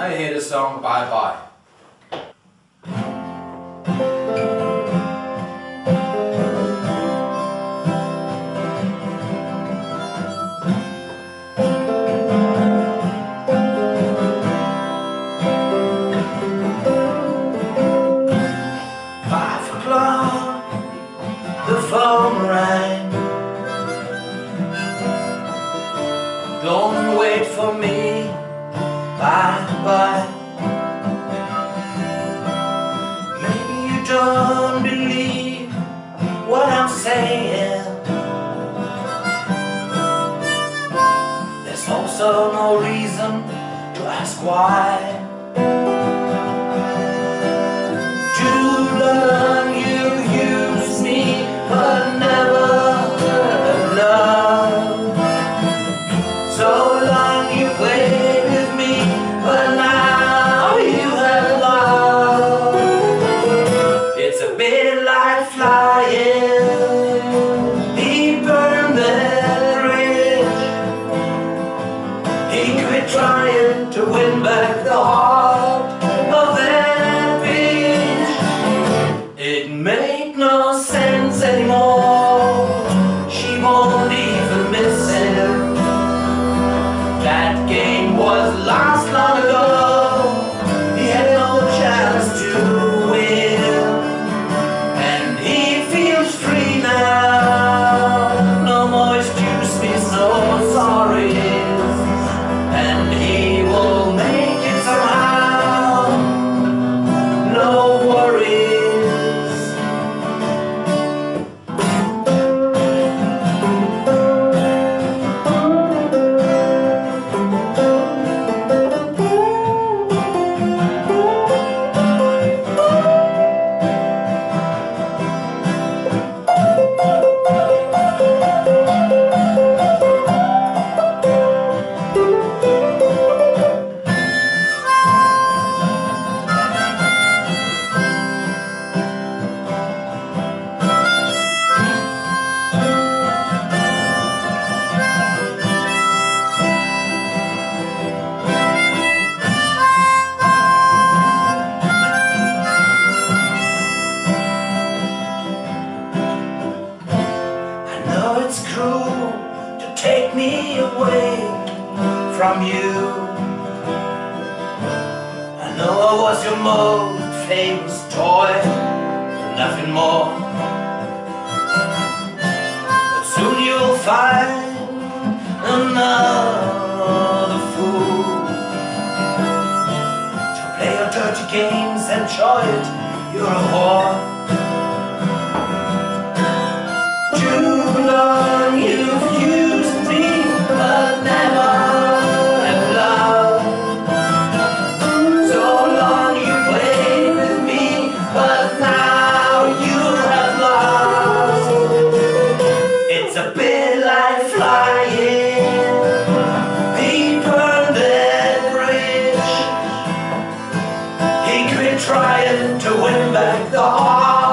I hear the song Bye Bye. The phone rang. Don't wait for me. Bye bye. Maybe you don't believe what I'm saying. There's also no reason to ask why. Too long you've used me, but never love. So long you played with me, but now you have love. It's a bit like flying. He burned that bridge. He quit trying to win back the heart of that bitch. It made no sense anymore. She won't even miss him. That game was lost long ago. He had no chance to win, and he feels free now. No more excuse me, so sorry. And he will make it somehow. No worries. It's cruel to take me away from you. I know I was your most famous toy, but nothing more. But soon you'll find another fool to play your dirty games, enjoy it, you're a whore. Too long you've used me, but never have loved. So long you played with me, but now you have lost. It's a bit like flying. He burned that bridge. He quit trying to win back the heart